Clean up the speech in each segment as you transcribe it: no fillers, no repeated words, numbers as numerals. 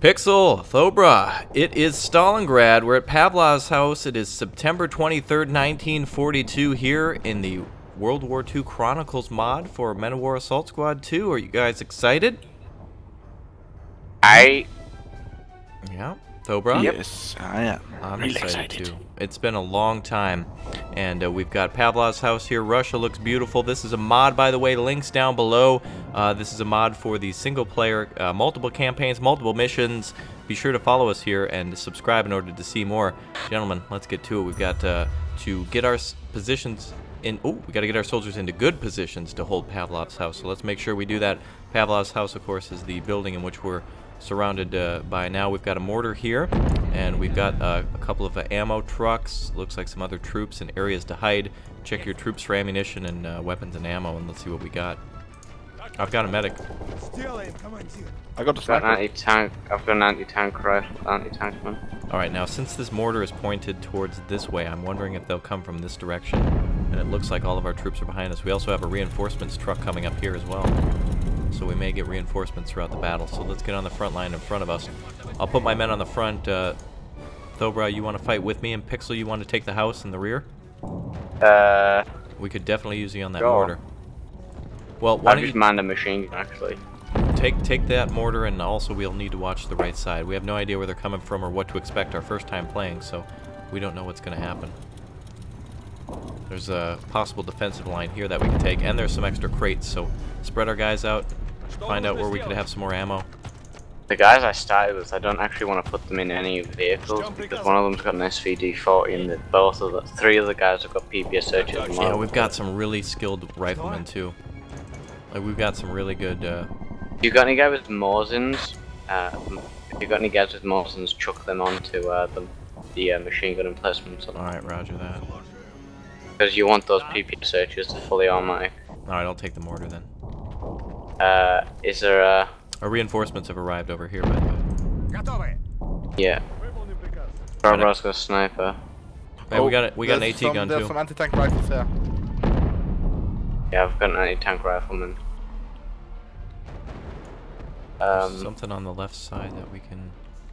Pixel, Thobra, it is Stalingrad. We're at Pavlov's house. It is September 23rd, 1942 here in the World War II Chronicles mod for Men of War Assault Squad 2. Are you guys excited? Yeah, Thobra? Yes, I am. I'm really excited too. It's been a long time, and we've got Pavlov's house here. Russia looks beautiful. This is a mod, by the way. Links down below. This is a mod for the single player, multiple campaigns, multiple missions. Be sure to follow us here and subscribe in order to see more. Gentlemen, let's get to it. We've got to get our positions in. Oh, we got to get our soldiers into good positions to hold Pavlov's house. So let's make sure we do that. Pavlov's house, of course, is the building in which we're surrounded by now. We've got a mortar here, and we've got a couple of ammo trucks. Looks like some other troops and areas to hide. Check your troops for ammunition and weapons and ammo, and let's see what we got. I've got a medic. I got a I've got sniper. an anti-tank. I've got an anti-tank rifle, anti-tankman. All right, now since this mortar is pointed towards this way, I'm wondering if they'll come from this direction. And it looks like all of our troops are behind us. We also have a reinforcements truck coming up here as well. So we may get reinforcements throughout the battle. So let's get on the front line in front of us. I'll put my men on the front. Thobra, you want to fight with me? And Pixel, you want to take the house in the rear? We We could definitely use you on that Sure. mortar. Well, why I've don't just you manned a machine gun, actually. take that mortar, and also we'll need to watch the right side. We have no idea where they're coming from or what to expect our first time playing, so we don't know what's going to happen. There's a possible defensive line here that we can take, and there's some extra crates, so spread our guys out, find out where we could have some more ammo. The guys I started with, I don't actually want to put them in any vehicles because one of them's got an SVD-40 and three of the guys have got PPS searches as well. Yeah, we've got some really skilled riflemen too. Like, we've got some really good. If you got any guys with Morsins, if you got any guys with Morsins, chuck them onto the machine gun emplacements. Alright, roger that. Because you want those PPS searches to fully automatic. Alright, I'll take the mortar then. Is there a... Our reinforcements have arrived over here, by the way. Yeah. Barbara's got a sniper. Hey, we got an AT gun There's too. some anti-tank rifles here. Yeah, I've got an anti-tank rifleman. Something on the left side that we can...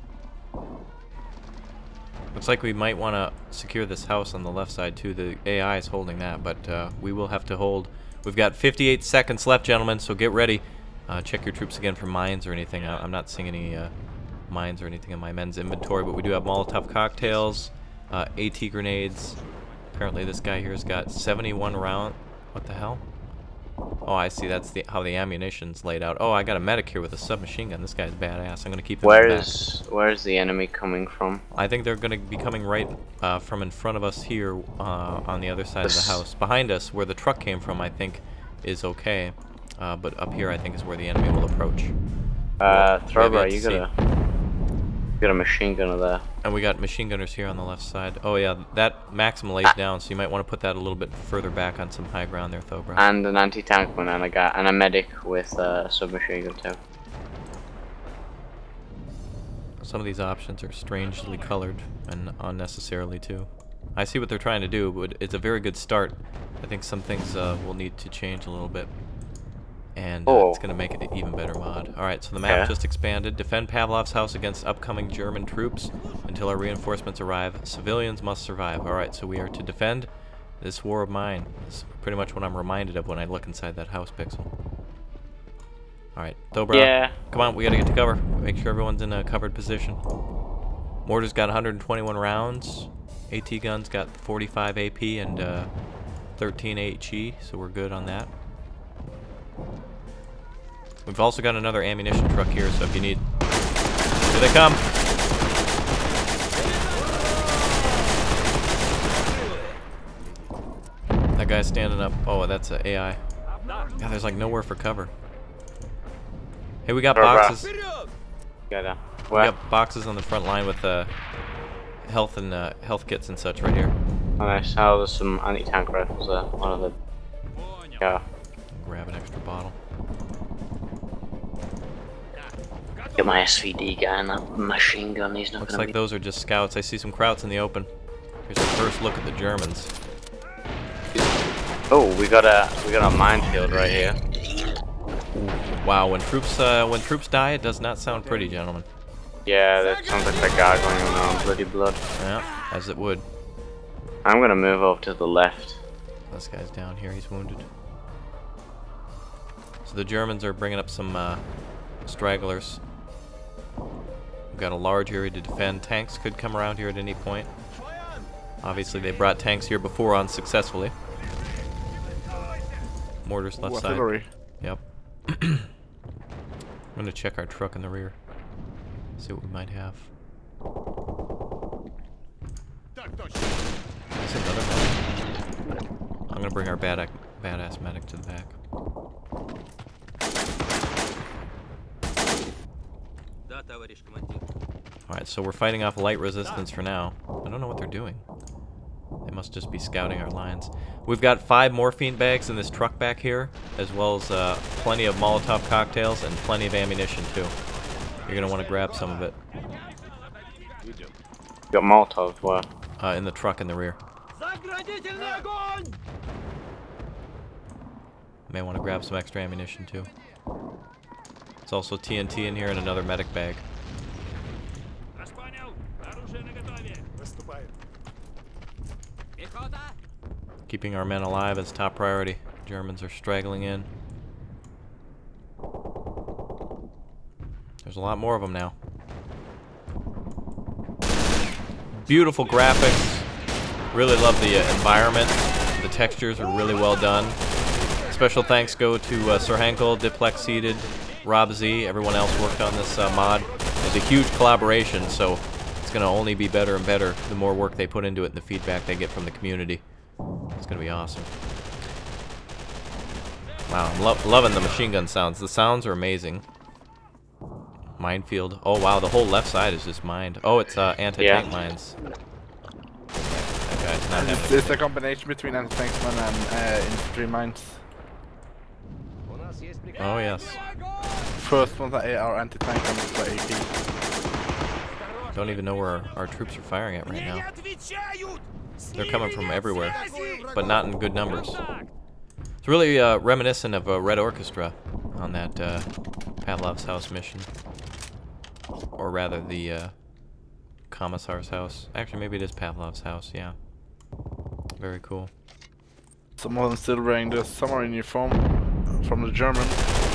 Looks like we might want to secure this house on the left side too. The AI is holding that, but we will have to hold. We've got 58 seconds left, gentlemen, so get ready. Check your troops again for mines or anything. I'm not seeing any mines or anything in my men's inventory, but we do have Molotov cocktails, AT grenades. Apparently this guy here has got 71 round. What the hell? Oh, I see. That's how the ammunition's laid out. Oh, I got a medic here with a submachine gun. This guy's badass. I'm gonna keep him back. Where's the enemy coming from? I think they're gonna be coming right from in front of us here on the other side of the house. Behind us, where the truck came from, I think is okay. But up here, I think is where the enemy will approach. Throwbar, you got a machine gunner there. And we got machine gunners here on the left side. Oh yeah, that Maxim lays down, so you might want to put that a little bit further back on some high ground there, Thobra. And an anti-tankman and a medic with a submachine gun too. Some of these options are strangely colored and unnecessarily too. I see what they're trying to do, but it's a very good start. I think some things will need to change a little bit. And it's going to make it an even better mod. Alright, so the map just expanded. Defend Pavlov's house against upcoming German troops until our reinforcements arrive. Civilians must survive. Alright, so we are to defend this war of mine. It's pretty much what I'm reminded of when I look inside that house, Pixel. Alright, Thobra, Yeah. come on, we got to get to cover. Make sure everyone's in a covered position. Mortar's got 121 rounds. AT gun's got 45 AP and 13 HE, so we're good on that. We've also got another ammunition truck here, so if you need... Here they come! That guy's standing up. Oh, that's an AI. God, there's like nowhere for cover. Hey, we got boxes. We got boxes on the front line with health and health kits and such right here. Oh, nice. Oh, there's some anti-tank rifles there. One of the... Yeah. Grab an extra bottle. Get my SVD guy and that machine gun. He's not Looks gonna like those are just scouts. I see some krauts in the open. Here's a first look at the Germans. Oh, we got a minefield right here. Wow, when troops die, it does not sound pretty, gentlemen. Yeah, that sounds like that guy going around bloody blood. Yeah, as it would. I'm gonna move over to the left. This guy's down here, he's wounded. So the Germans are bringing up some stragglers. We've got a large area to defend. Tanks could come around here at any point. Obviously they brought tanks here before unsuccessfully. Mortars left side. Artillery. Yep. I'm gonna check our truck in the rear. See what we might have. There's another medic. I'm gonna bring our badass medic to the back. Alright, so we're fighting off light resistance for now. I don't know what they're doing. They must just be scouting our lines. We've got 5 morphine bags in this truck back here, as well as plenty of Molotov cocktails and plenty of ammunition too. You're gonna want to grab some of it. You got Molotov, where? In the truck in the rear. May want to grab some extra ammunition too. There's also TNT in here and another medic bag. Keeping our men alive is top priority. Germans are straggling in. There's a lot more of them now. Beautiful graphics. Really love the environment. The textures are really well done. Special thanks go to Sir Hankel, Diplex Seated, Rob Z. Everyone else worked on this mod. It's a huge collaboration, so it's going to only be better and better the more work they put into it and the feedback they get from the community. It's going to be awesome. Wow, I'm loving the machine gun sounds. The sounds are amazing. Minefield. Oh wow, the whole left side is just mined. Oh, it's anti-tank mines. That guy's not having It's a combination between anti-tanksman and infantry mines. Oh yes. First ones are anti-tank and it's the AP. Don't even know where our troops are firing at right now. They're coming from everywhere, but not in good numbers. It's really reminiscent of Red Orchestra on that Pavlov's house mission. Or rather, the Commissar's house. Actually, maybe it is Pavlov's house, yeah. Very cool. Some of them still wearing the summer uniform from the Germans.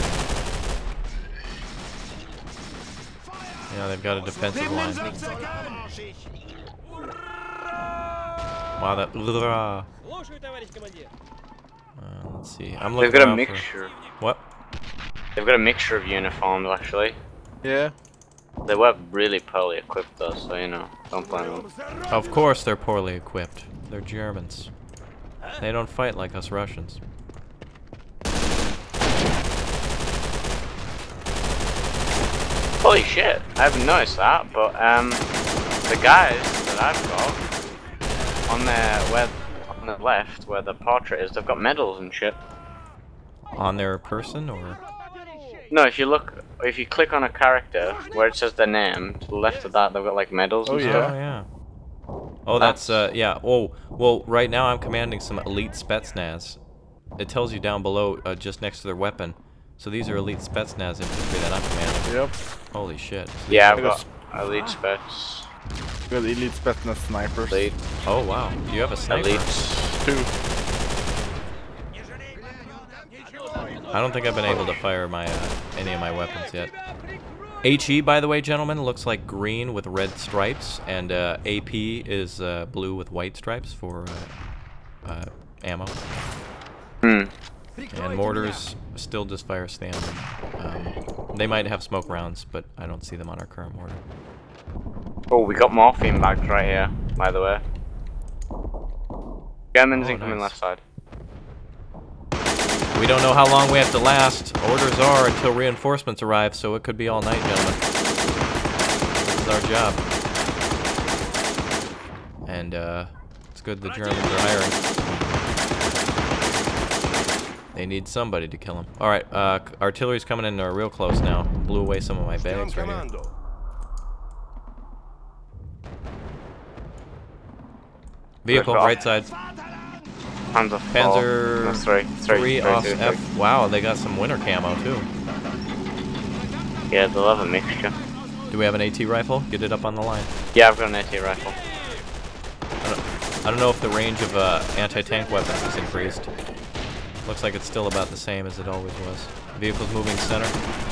Yeah, they've got a defensive line. Wow, that... let's see. I'm looking They've got a around mixture. What? They've got a mixture of uniforms, actually. Yeah. They were really poorly equipped, though, so you know, don't blame them. Of course they're poorly equipped. They're Germans. They don't fight like us Russians. Holy shit, I haven't noticed that, but the guys that I've got on the left where the portrait is, they've got medals and shit. On their person, or? No, if you click on a character where it says their name, to the left of that they've got like medals and stuff. Oh yeah. Oh, that's yeah. Oh, well, right now I'm commanding some elite Spetsnaz. It tells you down below, just next to their weapon. So these are elite Spetsnaz infantry that I'm commanding. Yep. Holy shit. Yeah, I've got elite Spets. Got elite Spetsnaz snipers. Elite. Oh wow. Do you have a sniper? Elites. 2. I don't think I've been able to fire my any of my weapons yet. HE, by the way, gentlemen, looks like green with red stripes, and AP is blue with white stripes for ammo. And mortars still just fire standard. They might have smoke rounds, but I don't see them on our current mortar. Oh, we got morphine bags right here, by the way. Germans incoming left side. We don't know how long we have to last. Orders are until reinforcements arrive, so it could be all night, gentlemen. This is our job. And it's good the Germans are hiring. They need somebody to kill them. Alright, artillery's coming in real close now. Blew away some of my bags right here. Vehicle, right side. Panzer 3 off F. Wow, they got some winter camo too. Yeah, they'll have a mixture. Do Do we have an AT rifle? Get it up on the line. Yeah, I've got an AT rifle. I don't know if the range of anti-tank weapons is increased. Looks like it's still about the same as it always was. Vehicle's moving center.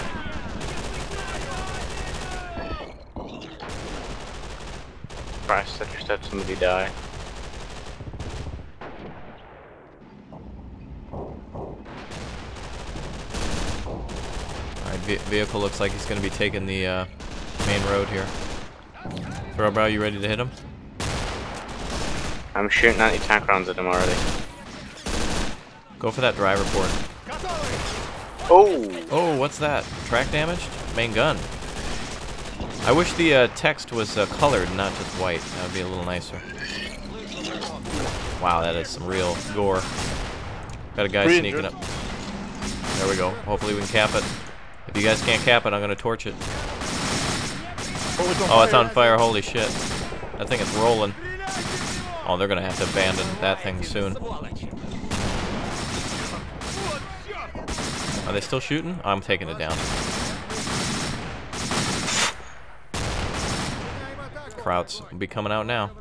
Christ, I just had somebody die. Alright, vehicle looks like he's going to be taking the main road here. Throwbrow, you ready to hit him? I'm shooting anti-tank rounds at him already. Go for that driver port. Oh! Oh, what's that? Track damaged? Main gun. I wish the text was colored, not just white. That would be a little nicer. Wow, that is some real gore. Got a guy sneaking up. There we go. Hopefully we can cap it. If you guys can't cap it, I'm gonna torch it. Oh, it's on fire. Holy shit. I think it's rolling. Oh, they're gonna have to abandon that thing soon. Are they still shooting? I'm taking it down. Krauts will be coming out now.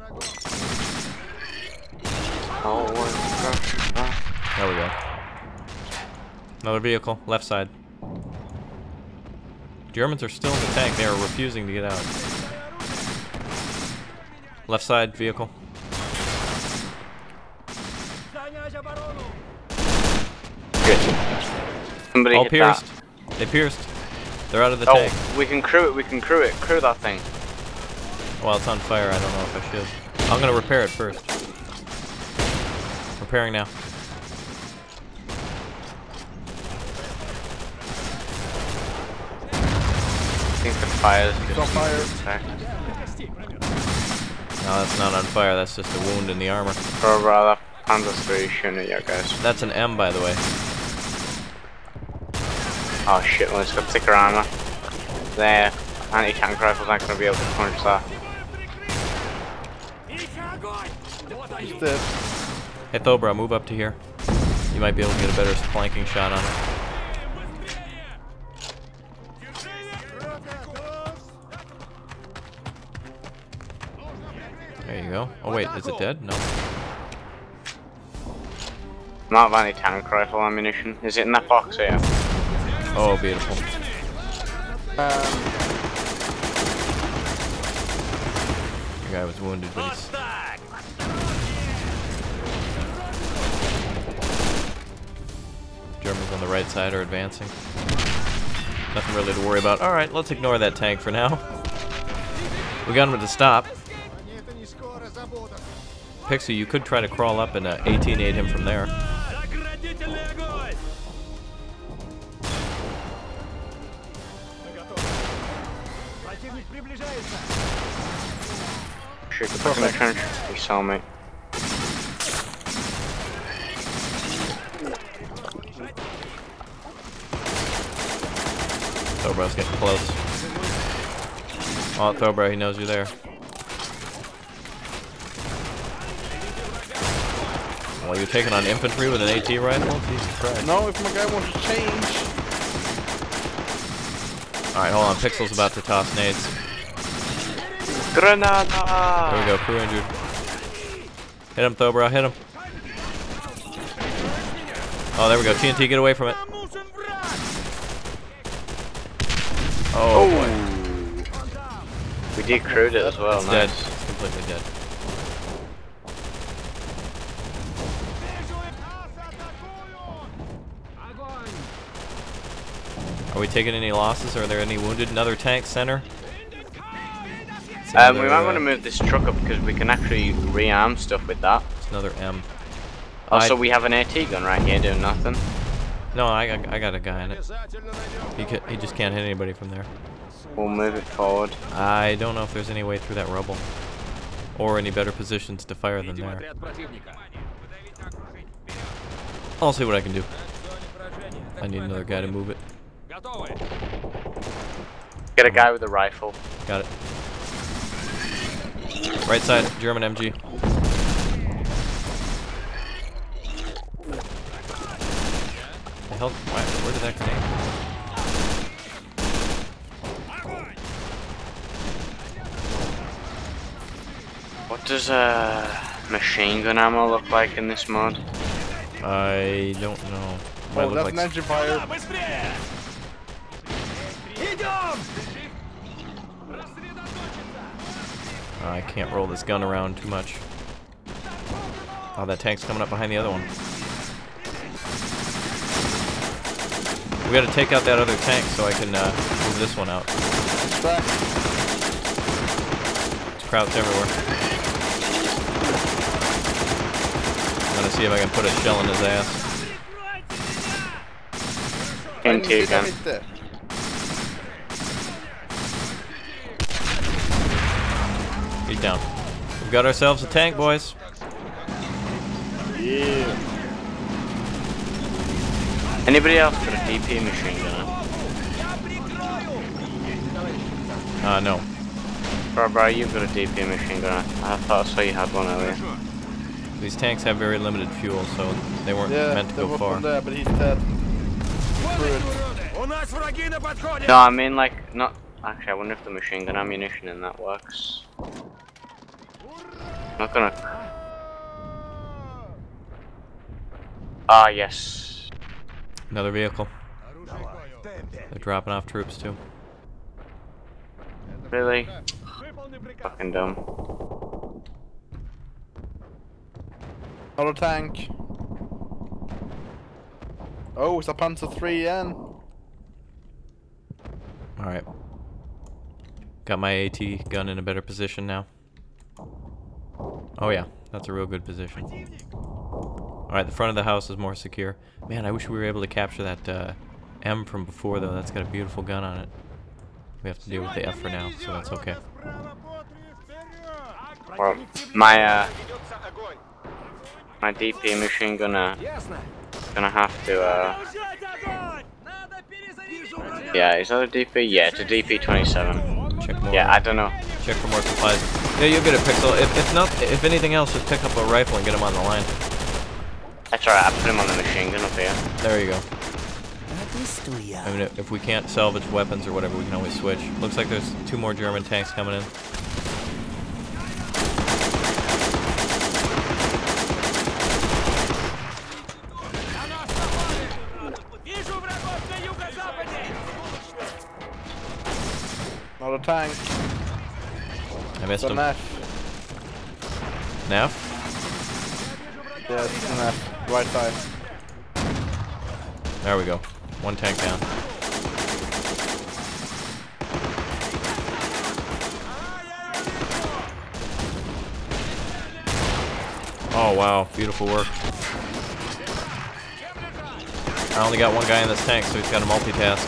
There we go. Another vehicle, left side. Germans are still in the tank. They are refusing to get out. Left side vehicle. Good. Somebody All hit pierced. that. They pierced. They're out of the Oh, tank. we can crew it. We can crew it. Crew that thing. Well, it's on fire. I don't know if I should. I'm gonna repair it first. Repairing now. I think the fire's It's on fire. No, that's not on fire. That's just a wound in the armor. Bro, brother. Panzer 3 shooting at you guys. That's an M, by the way. Oh shit, well, it's got thicker armor. There. Anti-tank rifles aren't going to be able to punch that. He's dead. Hey, Thobra, move up to here. You might be able to get a better flanking shot on it. There you go. Oh wait, is it dead? No. I'm out of anti-tank rifle ammunition. Is it in that box here? Oh, beautiful. The guy was wounded, but he's... Germans on the right side are advancing. Nothing really to worry about. Alright, let's ignore that tank for now. We got him to stop. Pixie, you could try to crawl up and 18-8 him from there. Shoot the fucking trench. He saw me. Thobrow's getting close. Oh, Thobrow, he knows you're there. Well, you're taking on infantry with an AT rifle? Jesus Christ. No, if my guy wants to change. Alright, hold on. Pixel's about to toss nades. Granada! There we go, crew injured. Hit him, Thobrow, hit him. Oh, there we go. TNT, get away from it. Oh, boy. We decrewed it as well, It's nice. dead. It's completely dead. Are we taking any losses? Are there any wounded? Another tank center? We might want to move this truck up because we can actually rearm stuff with that. It's another M. Also, we have an AT gun right here doing nothing. No, I got a guy in it. He just can't hit anybody from there. We'll move it forward. I don't know if there's any way through that rubble. Or any better positions to fire than there. I'll see what I can do. I need another guy to move it. Get a guy with a rifle. Got it. Right side, German MG. The hell? Where did that grenade What does machine gun ammo look like in this mod? I don't know. Might Oh, look that's like an engine fire. I can't roll this gun around too much. Oh, that tank's coming up behind the other one. We gotta take out that other tank so I can move this one out. Back. There's krauts everywhere. I'm gonna see if I can put a shell in his ass. Into you again. He's down. We've got ourselves a tank, boys. Yeah. Anybody else got a DP machine gun? No. Bro, you've got a DP machine gun. I thought I saw you had one earlier. These tanks have very limited fuel, so they weren't meant to go far. There, but he's dead. No, I mean like not. Actually, I wonder if the machine gun ammunition in that works. Not gonna. Ah, yes. Another vehicle. They're dropping off troops too. Really? Fucking dumb. Another tank. Oh, it's a Panzer 3 again. Alright. Got my AT gun in a better position now. Oh yeah, that's a real good position. Alright, the front of the house is more secure. Man, I wish we were able to capture that M from before though. That's got a beautiful gun on it. We have to deal with the F for now, so that's okay. Well, my DP machine gonna have to yeah, is that a DP? Yeah, it's a DP-27. Check more. Yeah, I don't know. Check for more supplies. Yeah, you'll get a Pixel. If anything else, just pick up a rifle and get him on the line. That's alright, I put him on the machine gun up here. There you go. I mean, if we can't salvage weapons or whatever, we can always switch. Looks like there's 2 more German tanks coming in. Another tank. I missed him. Neff. Neff? Yeah, it's an F. Right side. There we go. 1 tank down. Oh wow, beautiful work. I only got 1 guy in this tank, so he's got to multitask.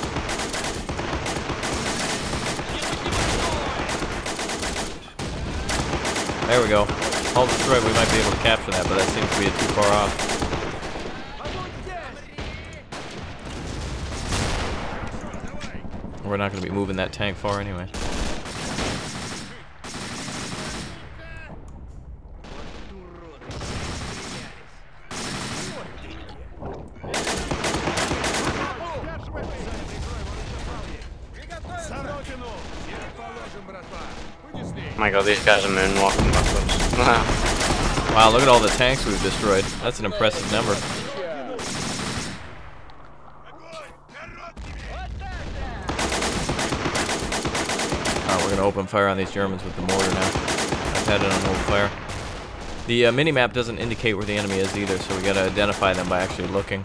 There we go. All destroyed, we might be able to capture that, but that seems to be too far off. We're not going to be moving that tank far anyway. Oh my god, these guys are moonwalking backwards. Wow, look at all the tanks we've destroyed. That's an impressive number. Alright, we're going to open fire on these Germans with the mortar now. I've had it on open fire. The minimap doesn't indicate where the enemy is either, so we got to identify them by actually looking.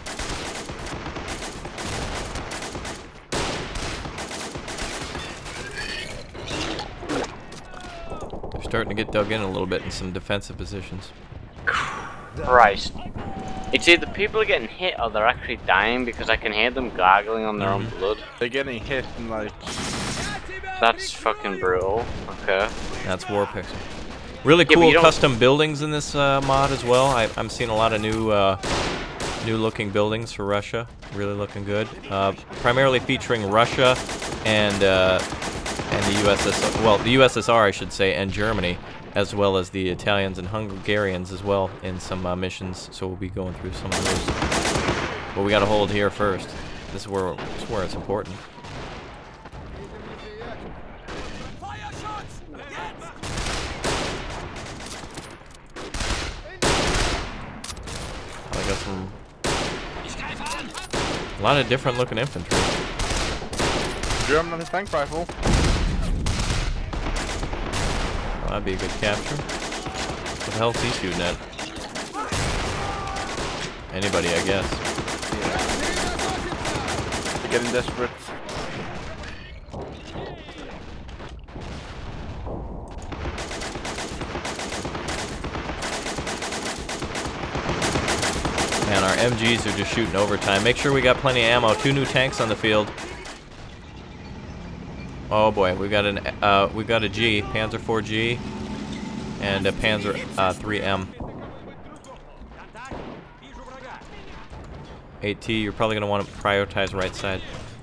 Starting to get dug in a little bit in some defensive positions. Christ. It's either people are getting hit or they're actually dying because I can hear them gargling on their own blood. They're getting hit and like... That's fucking brutal. Okay. That's War Pixel. Really cool custom buildings in this mod as well. I'm seeing a lot of new looking buildings for Russia. Really looking good. Primarily featuring Russia and the USSR, well, the USSR I should say, and Germany, as well as the Italians and Hungarians as well in some missions, so we'll be going through some of those. But we got to hold here first. This is where it's important. A lot of different looking infantry. German on his tank rifle. Well, that'd be a good capture. What the hell's he shooting at? Anybody, I guess. They're getting desperate. Man, our MGs are just shooting overtime. Make sure we got plenty of ammo. 2 new tanks on the field. Oh boy, we got a G, Panzer 4G, and a Panzer 3M. AT, you're probably gonna want to prioritize right side.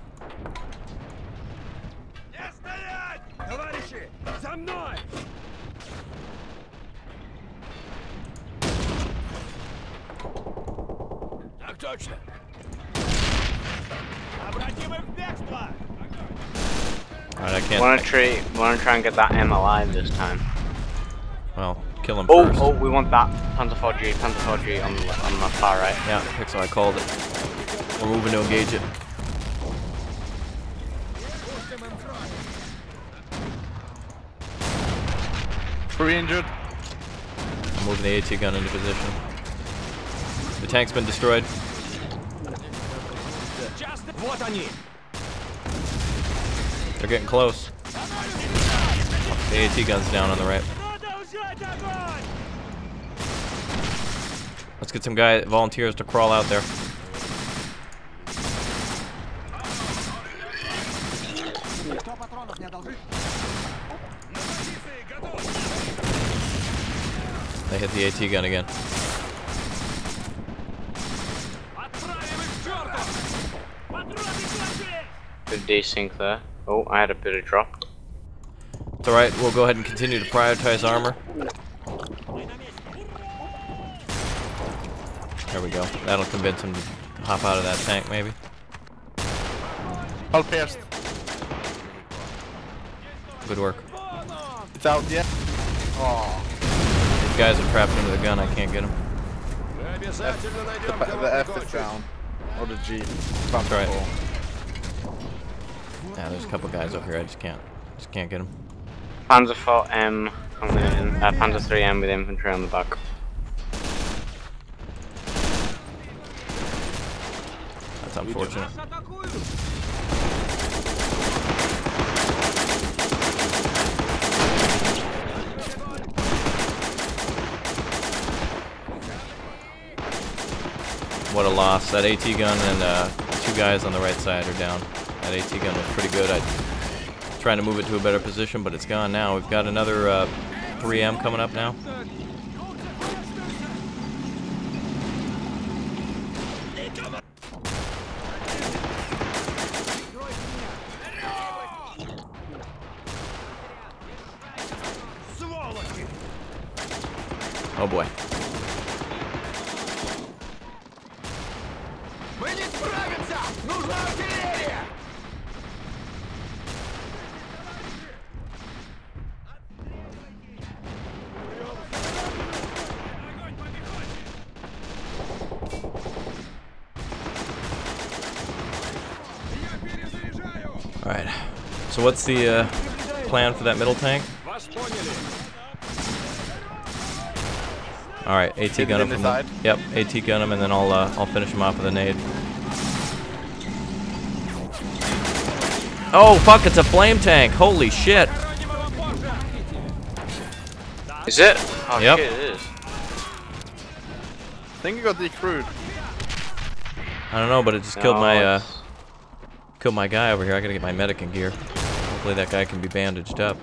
Alright, I can't. Wanna try and get that M alive this time. Well, kill him first. Oh, we want that Panzer 4G on the far right. Yeah, Pixel, I called it. We're moving to engage it. Three injured. I'm moving the AT gun into position. The tank's been destroyed. They're getting close. The AT gun's down on the right. Let's get some volunteers to crawl out there. They hit the AT gun again. Good desync there. Oh, I had a bit of drop. It's alright, we'll go ahead and continue to prioritize armor. There we go. That'll convince him to hop out of that tank, maybe. All pierced. Good work. It's out yet. Oh. These guys are trapped into the gun, I can't get them. The F is down. Or the G. That's right. Yeah, there's a couple guys over here, I just can't get them. Panzer 4M coming in, Panzer 3M with infantry on the back. That's unfortunate. What a loss. That AT gun and 2 guys on the right side are down. That AT gun was pretty good. I'm trying to move it to a better position, but it's gone now. We've got another 3M coming up now. Oh boy. Alright, so what's the plan for that middle tank? Alright, AT gun him from the... Yep, AT gun him and then I'll finish him off with a nade. Oh fuck, it's a flame tank! Holy shit! Is it? Oh yep. Shit, it is. I think you got decrewed. I don't know, but it just killed my guy over here. I gotta get my medic in gear. Hopefully that guy can be bandaged up.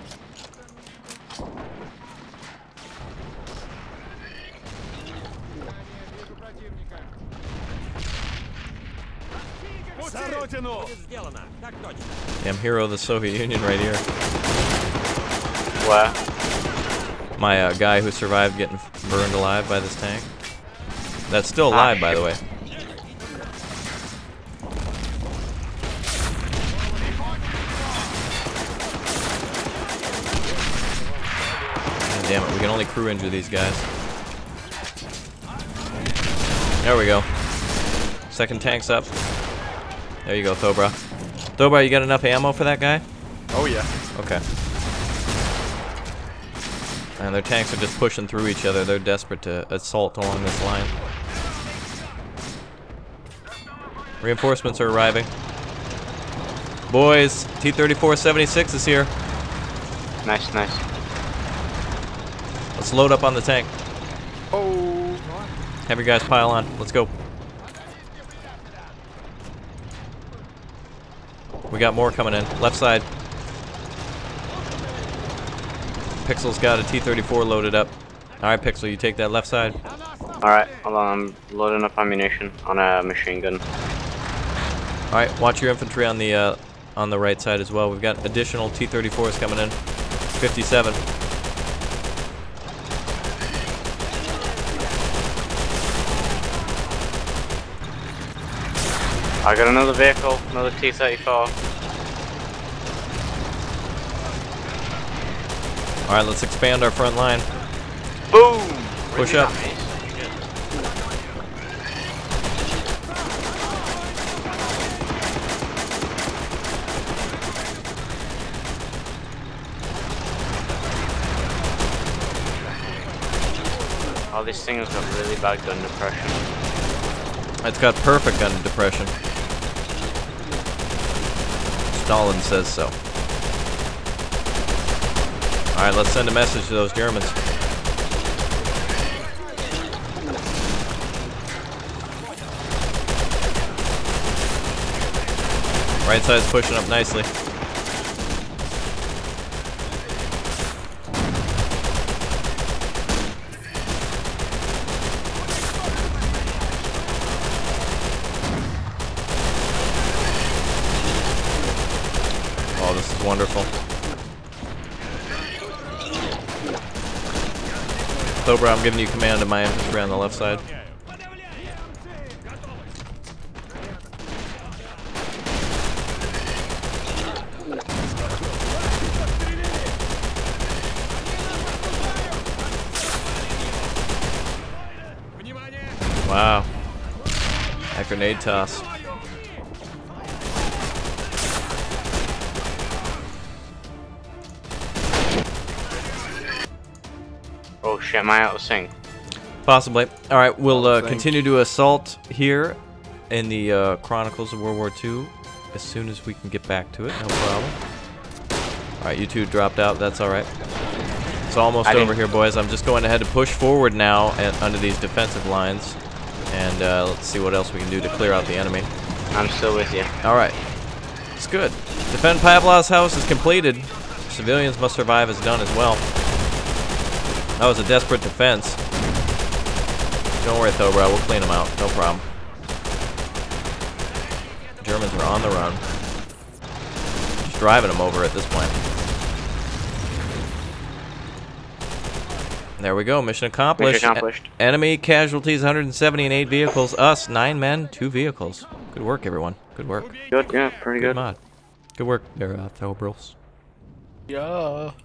Damn hero of the Soviet Union right here. Where? My guy who survived getting burned alive by this tank. That's still alive, by the way. God damn it, we can only crew injure these guys. There we go. Second tank's up. There you go, Thobra. Thobra, you got enough ammo for that guy? Oh yeah. Okay. And their tanks are just pushing through each other. They're desperate to assault along this line. Reinforcements are arriving. Boys, T-34-76 is here. Nice, nice. Let's load up on the tank. Oh. Have your guys pile on. Let's go. We got more coming in. Left side. Pixel's got a T-34 loaded up. Alright, Pixel, you take that left side. Alright, hold on, I'm loading up ammunition on a machine gun. Alright, watch your infantry on the right side as well. We've got additional T-34s coming in. 57. I got another vehicle, another T-34. Alright, let's expand our front line. Boom! Push up. Oh, this thing has got really bad gun depression. It's got perfect gun depression. Stalin says so. Alright, let's send a message to those Germans. Right side's pushing up nicely. Oh, this is wonderful. Cobra, I'm giving you command of my infantry on the left side. Wow. That grenade toss. Oh shit, am I out of sync? Possibly. Alright, we'll continue to assault here in the Chronicles of World War II as soon as we can get back to it. No problem. Alright, you two dropped out. That's alright. It's almost over here, boys. I'm just going ahead to push forward now under these defensive lines. And let's see what else we can do to clear out the enemy. I'm still with you. Alright. It's good. Defend Pavlov's house is completed. Civilians must survive is done as well. That was a desperate defense. Don't worry, Thobra. We'll clean them out. No problem. Germans are on the run. Just driving them over at this point. There we go. Mission accomplished. Mission accomplished. Enemy casualties 170 and 8 vehicles. Us 9 men, 2 vehicles. Good work, everyone. Good work. Good, yeah, pretty good. Mod. Good work there, Thobros. Yeah.